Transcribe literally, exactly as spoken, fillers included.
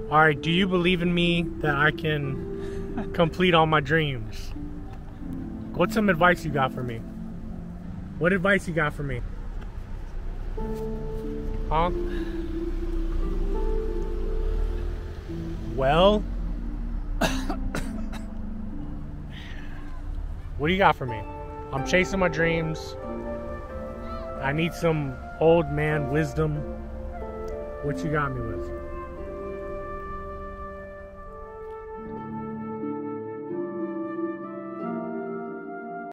All right, do you believe in me that I can complete all my dreams? What's some advice you got for me? What advice you got for me? Huh? Well, what do you got for me? I'm chasing my dreams. I need some old man wisdom. What you got me with?